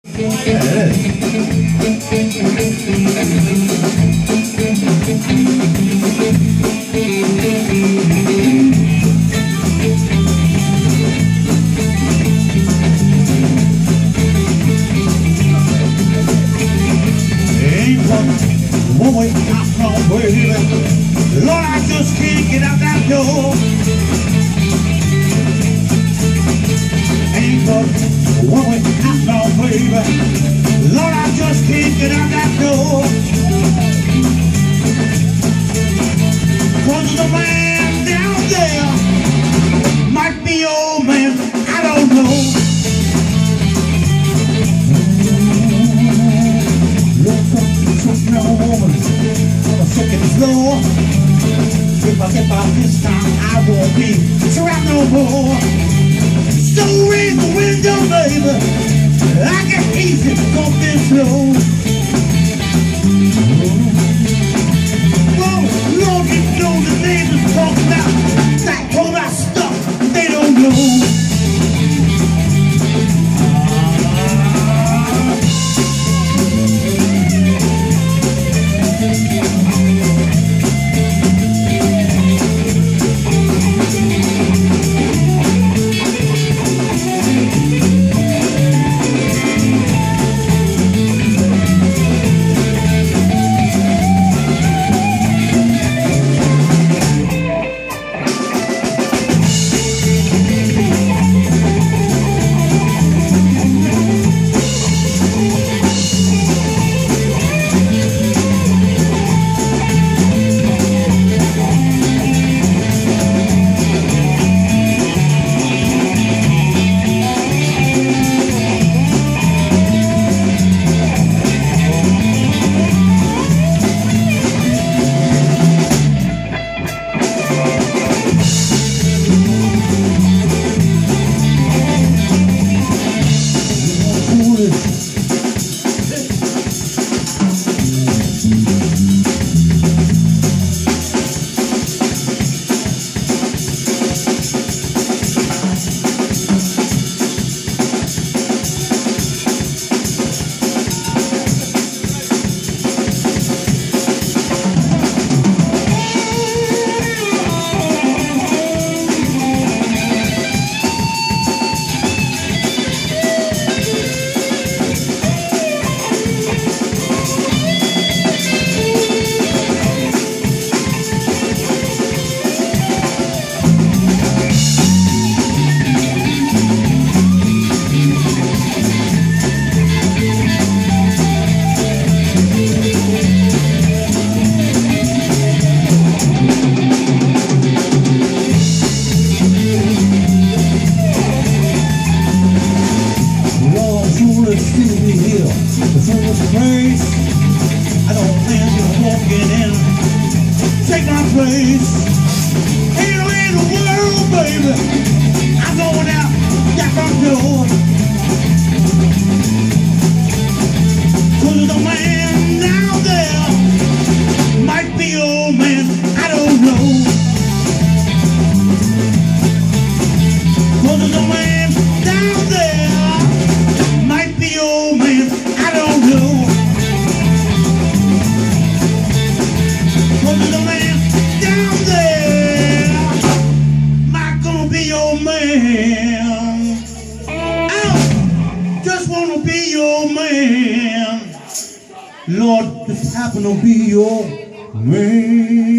One way out from baby, Lord, I just can't get out that door. Ain't but one way out from baby, Lord, I just can't get out that door. 'Cause the man down there might be old man, I don't know. No woman on the second floor. If I get out this time, I won't be trapped no more. So raise the window, baby. I get easy, something slow. Well, Lord, you know the neighbors talk about that whole lot of stuff they don't know. Lord, just happen to be your man.